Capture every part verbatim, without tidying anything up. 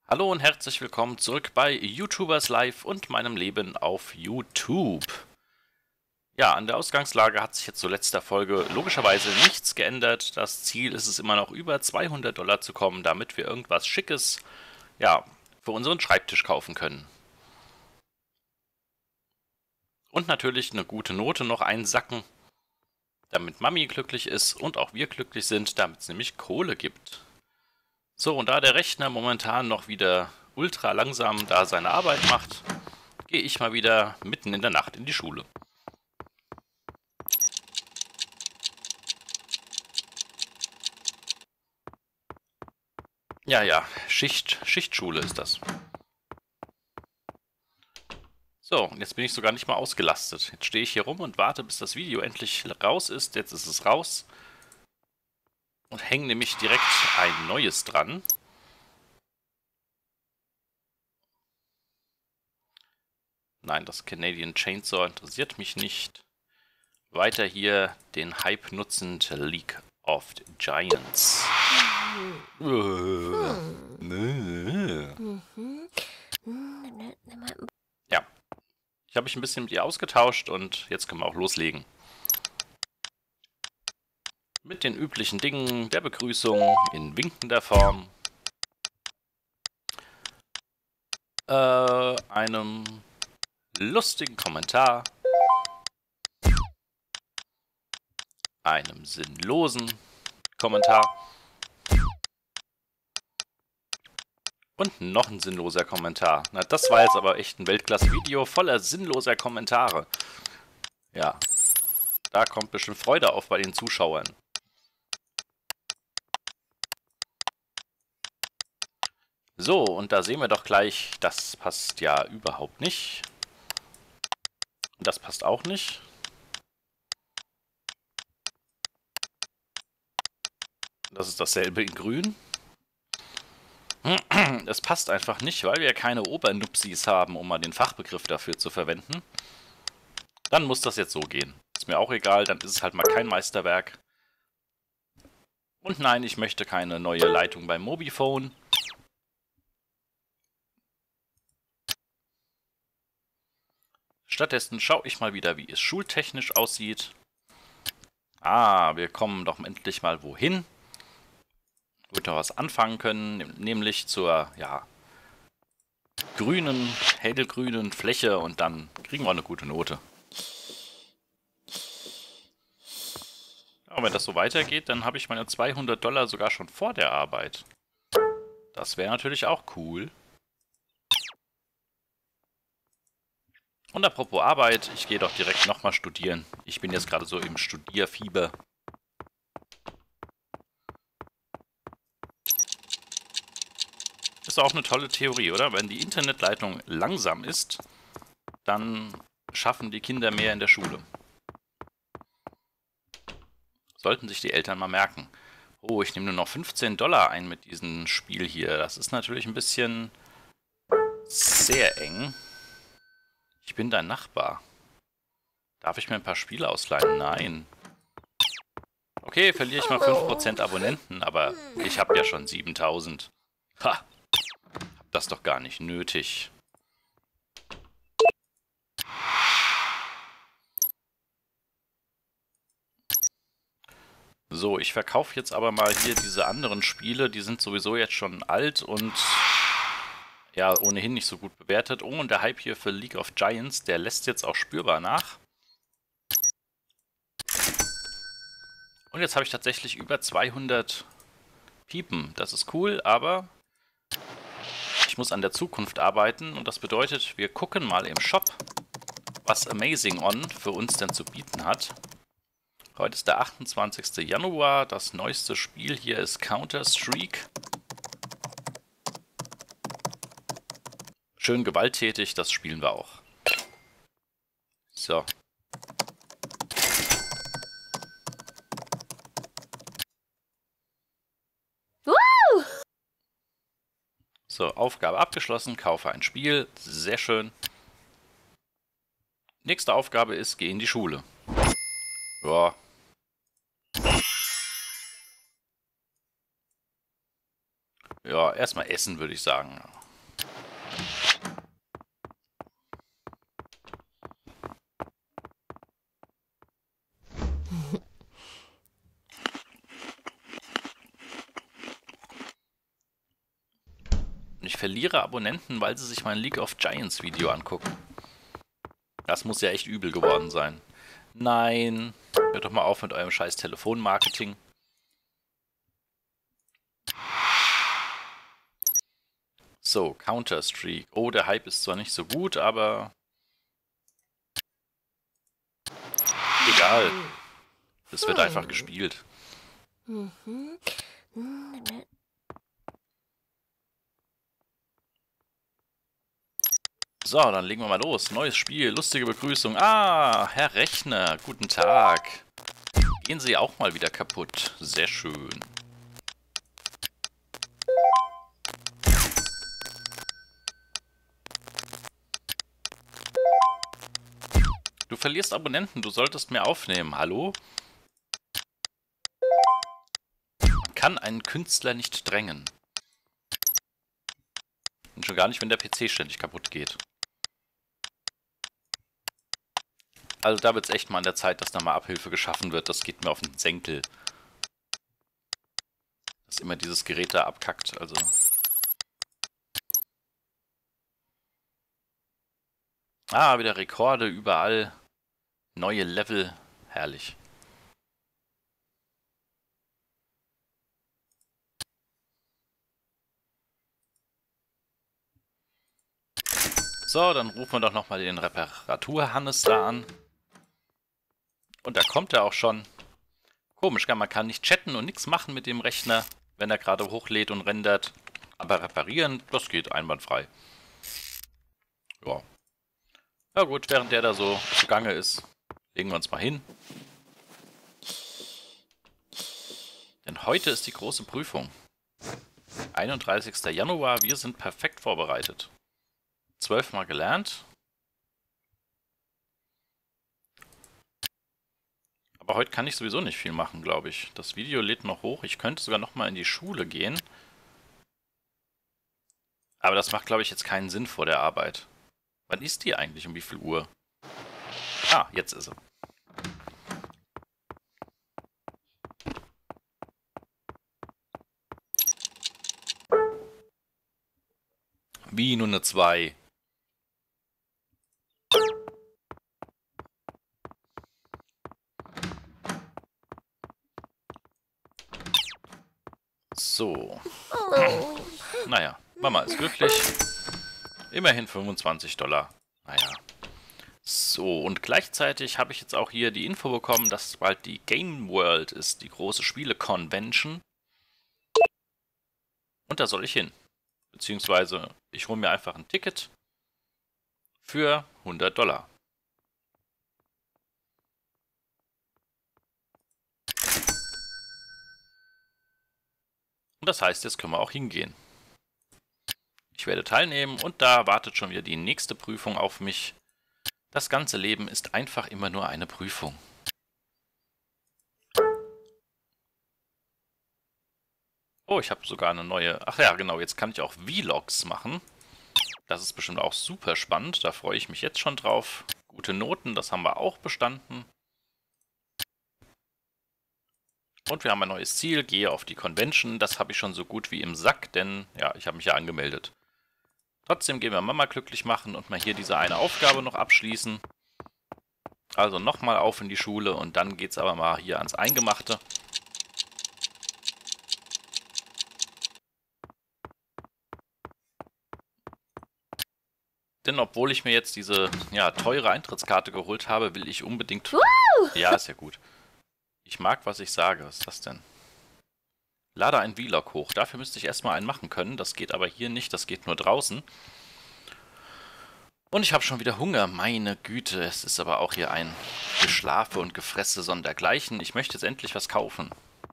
Hallo und herzlich willkommen zurück bei YouTubers Live und meinem Leben auf YouTube. Ja, an der Ausgangslage hat sich jetzt zur letzter Folge logischerweise nichts geändert. Das Ziel ist es immer noch, über zweihundert Dollar zu kommen, damit wir irgendwas Schickes, ja, für unseren Schreibtisch kaufen können. Und natürlich eine gute Note noch einsacken, damit Mami glücklich ist und auch wir glücklich sind, damit es nämlich Kohle gibt. So, und da der Rechner momentan noch wieder ultra langsam da seine Arbeit macht, gehe ich mal wieder mitten in der Nacht in die Schule. Ja, ja, Schicht, Schichtschule ist das. So, und jetzt bin ich sogar nicht mal ausgelastet. Jetzt stehe ich hier rum und warte, bis das Video endlich raus ist. Jetzt ist es raus. Und hänge nämlich direkt ein neues dran. Nein, das Canadian Chainsaw interessiert mich nicht. Weiter hier den Hype nutzend League of Giants. Ja, ich habe mich ein bisschen mit ihr ausgetauscht und jetzt können wir auch loslegen. Mit den üblichen Dingen der Begrüßung in winkender Form. Äh, einem lustigen Kommentar. Einem sinnlosen Kommentar. Und noch ein sinnloser Kommentar. Na, das war jetzt aber echt ein Weltklasse-Video voller sinnloser Kommentare. Ja, da kommt bestimmt Freude auf bei den Zuschauern. So, und da sehen wir doch gleich, das passt ja überhaupt nicht. Und das passt auch nicht. Das ist dasselbe in grün. Es passt einfach nicht, weil wir keine Obernupsis haben, um mal den Fachbegriff dafür zu verwenden. Dann muss das jetzt so gehen. Ist mir auch egal, dann ist es halt mal kein Meisterwerk. Und nein, ich möchte keine neue Leitung beim Mobiphone. Stattdessen schaue ich mal wieder, wie es schultechnisch aussieht. Ah, wir kommen doch endlich mal wohin. Wo wir doch was anfangen können, nämlich zur, ja, grünen, hellgrünen Fläche und dann kriegen wir eine gute Note. Aber wenn das so weitergeht, dann habe ich meine zweihundert Dollar sogar schon vor der Arbeit. Das wäre natürlich auch cool. Und apropos Arbeit, ich gehe doch direkt nochmal studieren. Ich bin jetzt gerade so im Studierfieber. Ist auch eine tolle Theorie, oder? Wenn die Internetleitung langsam ist, dann schaffen die Kinder mehr in der Schule. Sollten sich die Eltern mal merken. Oh, ich nehme nur noch fünfzehn Dollar ein mit diesem Spiel hier. Das ist natürlich ein bisschen sehr eng. Ich bin dein Nachbar. Darf ich mir ein paar Spiele ausleihen? Nein. Okay, verliere ich mal fünf Prozent Abonnenten, aber ich habe ja schon siebentausend. Ha! Hab das doch gar nicht nötig. So, ich verkaufe jetzt aber mal hier diese anderen Spiele. Die sind sowieso jetzt schon alt und ja, ohnehin nicht so gut bewertet. Oh, und der Hype hier für League of Giants, der lässt jetzt auch spürbar nach. Und jetzt habe ich tatsächlich über zweihundert Piepen. Das ist cool, aber ich muss an der Zukunft arbeiten. Und das bedeutet, wir gucken mal im Shop, was Amazing On für uns denn zu bieten hat. Heute ist der achtundzwanzigste Januar. Das neueste Spiel hier ist Counter-Strike. Schön gewalttätig, das spielen wir auch. So. Woo! So, Aufgabe abgeschlossen, kaufe ein Spiel. Sehr schön. Nächste Aufgabe ist, geh in die Schule. Ja. Ja, erstmal essen, würde ich sagen. Und ich verliere Abonnenten, weil sie sich mein League of Giants Video angucken. Das muss ja echt übel geworden sein. Nein. Hört doch mal auf mit eurem scheiß Telefonmarketing. So, Counter-Streak. Oh, der Hype ist zwar nicht so gut, aber... egal. Es wird einfach gespielt. So, dann legen wir mal los. Neues Spiel, lustige Begrüßung. Ah, Herr Rechner, guten Tag. Gehen Sie auch mal wieder kaputt. Sehr schön. Du verlierst Abonnenten, du solltest mehr aufnehmen. Hallo? Kann einen Künstler nicht drängen. Und schon gar nicht, wenn der P C ständig kaputt geht. Also da wird es echt mal an der Zeit, dass da mal Abhilfe geschaffen wird. Das geht mir auf den Senkel. Dass immer dieses Gerät da abkackt, also... Ah, wieder Rekorde überall. Neue Level. Herrlich. So, dann rufen wir doch nochmal den Reparatur-Hannes da an. Und da kommt er auch schon. Komisch, man kann nicht chatten und nichts machen mit dem Rechner, wenn er gerade hochlädt und rendert. Aber reparieren, das geht einwandfrei. Ja. Ja gut, während der da so zugange ist, legen wir uns mal hin. Denn heute ist die große Prüfung. einunddreißigster Januar, wir sind perfekt vorbereitet. Zwölfmal gelernt. Aber heute kann ich sowieso nicht viel machen, glaube ich. Das Video lädt noch hoch. Ich könnte sogar noch mal in die Schule gehen. Aber das macht, glaube ich, jetzt keinen Sinn vor der Arbeit. Wann ist die eigentlich? Um wie viel Uhr? Ah, jetzt ist sie. Wie nur eine zwei. So. Oh. Naja, Mama ist glücklich. Immerhin fünfundzwanzig Dollar. Naja. So, und gleichzeitig habe ich jetzt auch hier die Info bekommen, dass bald die Game World ist, die große Spiele-Convention. Und da soll ich hin. Beziehungsweise, ich hole mir einfach ein Ticket für hundert Dollar. Und das heißt, jetzt können wir auch hingehen. Ich werde teilnehmen und da wartet schon wieder die nächste Prüfung auf mich. Das ganze Leben ist einfach immer nur eine Prüfung. Oh, ich habe sogar eine neue... Ach ja, genau, jetzt kann ich auch Vlogs machen. Das ist bestimmt auch super spannend, da freue ich mich jetzt schon drauf. Gute Noten, das haben wir auch bestanden. Und wir haben ein neues Ziel, gehe auf die Convention. Das habe ich schon so gut wie im Sack, denn ja, ich habe mich ja angemeldet. Trotzdem gehen wir Mama glücklich machen und mal hier diese eine Aufgabe noch abschließen. Also nochmal auf in die Schule und dann geht es aber mal hier ans Eingemachte. Denn obwohl ich mir jetzt diese ja, teure Eintrittskarte geholt habe, will ich unbedingt... Woo! Ja, ist ja gut. Ich mag, was ich sage. Was ist das denn? Lade ein Vlog hoch. Dafür müsste ich erstmal einen machen können. Das geht aber hier nicht. Das geht nur draußen. Und ich habe schon wieder Hunger. Meine Güte. Es ist aber auch hier ein Geschlafe und Gefresse sondergleichen. Ich möchte jetzt endlich was kaufen.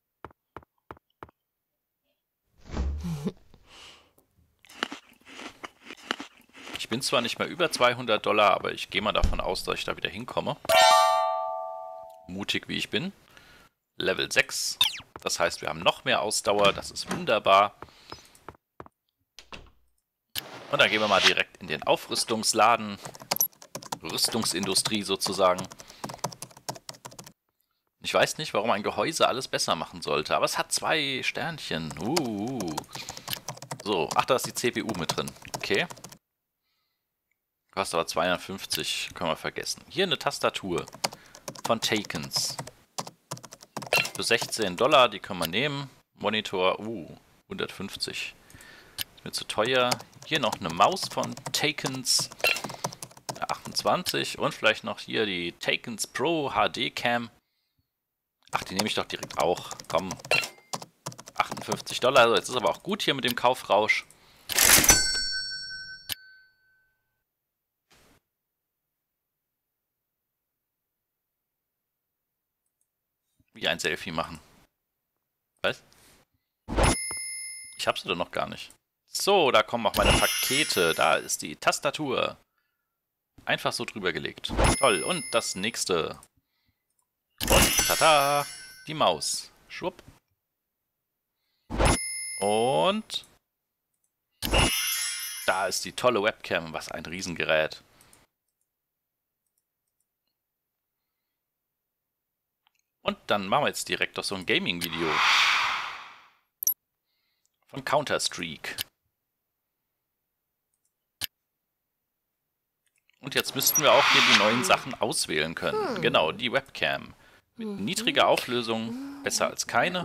Ich bin zwar nicht mehr über zweihundert Dollar, aber ich gehe mal davon aus, dass ich da wieder hinkomme. Mutig wie ich bin. Level sechs. Das heißt, wir haben noch mehr Ausdauer. Das ist wunderbar. Und dann gehen wir mal direkt in den Aufrüstungsladen. Rüstungsindustrie sozusagen. Ich weiß nicht, warum ein Gehäuse alles besser machen sollte, aber es hat zwei Sternchen. Uh. So, ach, da ist die C P U mit drin. Okay. Kostet aber zweihundertfünfzig, können wir vergessen. Hier eine Tastatur von Takens. Für sechzehn Dollar, die können wir nehmen. Monitor, uh, hundertfünfzig. Ist mir zu teuer. Hier noch eine Maus von Takens. achtundzwanzig. Und vielleicht noch hier die Takens Pro H D Cam. Ach, die nehme ich doch direkt auch. Komm. achtundfünfzig Dollar. Also jetzt ist aber auch gut hier mit dem Kaufrausch. Wie ein Selfie machen. Was? Ich hab sie doch noch gar nicht. So, da kommen auch meine Pakete. Da ist die Tastatur. Einfach so drüber gelegt. Toll. Und das nächste. Und tada, die Maus. Schwupp. Und da ist die tolle Webcam. Was ein Riesengerät. Und dann machen wir jetzt direkt noch so ein Gaming-Video. Von Counter-Strike. Und jetzt müssten wir auch hier die neuen Sachen auswählen können. Genau, die Webcam. Mit niedriger Auflösung, besser als keine.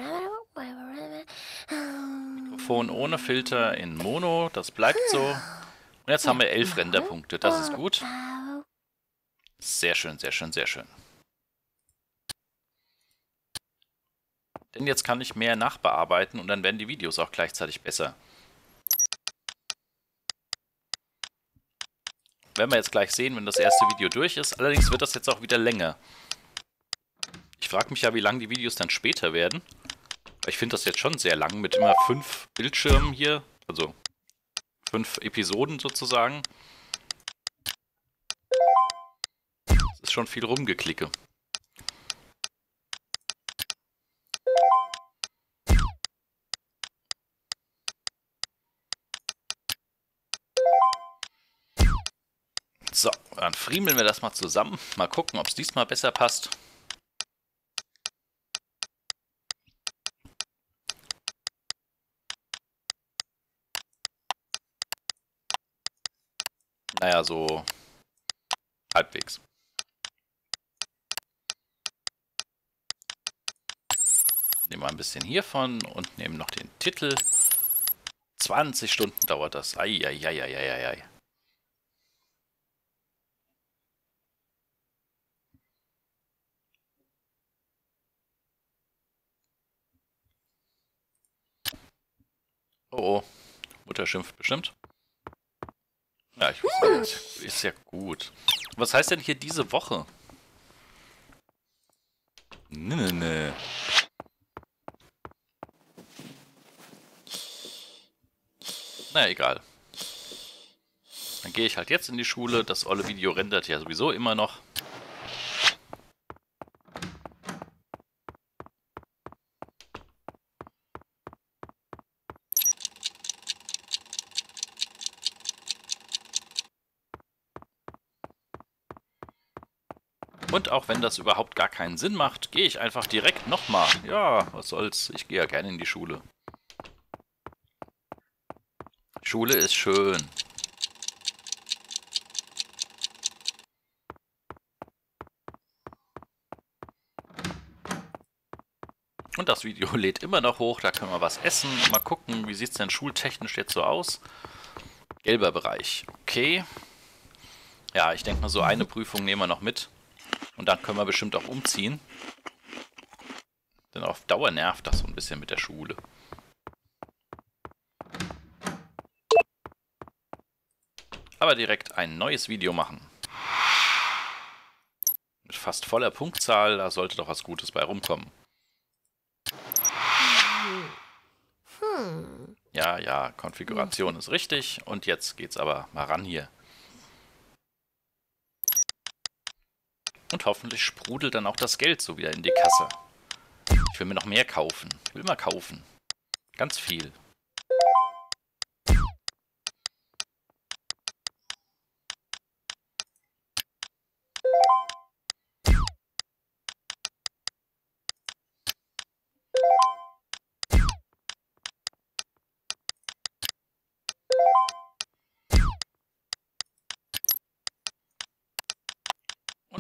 Mikrofon ohne Filter in Mono, das bleibt so. Und jetzt haben wir elf Renderpunkte, das ist gut. Sehr schön, sehr schön, sehr schön. Denn jetzt kann ich mehr nachbearbeiten und dann werden die Videos auch gleichzeitig besser. Werden wir jetzt gleich sehen, wenn das erste Video durch ist. Allerdings wird das jetzt auch wieder länger. Ich frage mich ja, wie lang die Videos dann später werden. Ich finde das jetzt schon sehr lang mit immer fünf Bildschirmen hier. Also fünf Episoden sozusagen. Das ist schon viel Rumgeklicke. So, dann friemeln wir das mal zusammen. Mal gucken, ob es diesmal besser passt. Naja, so halbwegs. Nehmen wir ein bisschen hiervon und nehmen noch den Titel. zwanzig Stunden dauert das. Eieieiei. Oh, oh. Mutter schimpft bestimmt. Ja, ich weiß nicht. Ist ja gut. Was heißt denn hier diese Woche? Nö, nö, nö. Na egal. Dann gehe ich halt jetzt in die Schule. Das olle Video rendert ja sowieso immer noch. Und auch wenn das überhaupt gar keinen Sinn macht, gehe ich einfach direkt nochmal. Ja, was soll's. Ich gehe ja gerne in die Schule. Schule ist schön. Und das Video lädt immer noch hoch, da können wir was essen. Mal gucken, wie sieht es denn schultechnisch jetzt so aus. Gelber Bereich, okay. Ja, ich denke mal, so eine Prüfung nehmen wir noch mit. Und dann können wir bestimmt auch umziehen. Denn auf Dauer nervt das so ein bisschen mit der Schule. Aber direkt ein neues Video machen. Mit fast voller Punktzahl, da sollte doch was Gutes bei rumkommen. Ja, ja, Konfiguration ist richtig. Und jetzt geht's aber mal ran hier. Und hoffentlich sprudelt dann auch das Geld so wieder in die Kasse. Ich will mir noch mehr kaufen. Ich will mal kaufen. Ganz viel.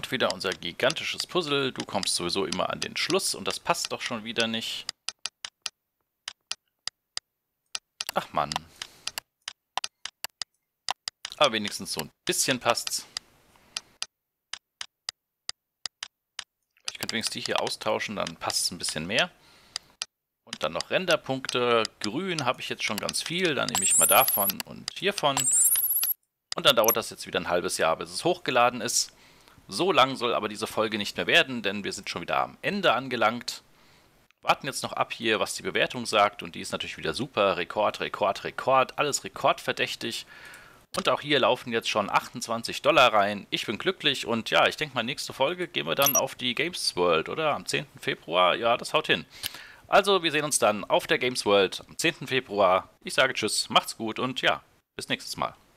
Und wieder unser gigantisches Puzzle. Du kommst sowieso immer an den Schluss und das passt doch schon wieder nicht. Ach Mann. Aber wenigstens so ein bisschen passt's. Ich könnte wenigstens die hier austauschen, dann passt es ein bisschen mehr. Und dann noch Renderpunkte. Grün habe ich jetzt schon ganz viel. Dann nehme ich mal davon und hiervon. Und dann dauert das jetzt wieder ein halbes Jahr, bis es hochgeladen ist. So lang soll aber diese Folge nicht mehr werden, denn wir sind schon wieder am Ende angelangt. Warten jetzt noch ab hier, was die Bewertung sagt. Und die ist natürlich wieder super. Rekord, Rekord, Rekord. Alles rekordverdächtig. Und auch hier laufen jetzt schon achtundzwanzig Dollar rein. Ich bin glücklich und ja, ich denke mal, nächste Folge gehen wir dann auf die Games World, oder? Am zehnten Februar. Ja, das haut hin. Also, wir sehen uns dann auf der Games World am zehnten Februar. Ich sage Tschüss, macht's gut und ja, bis nächstes Mal.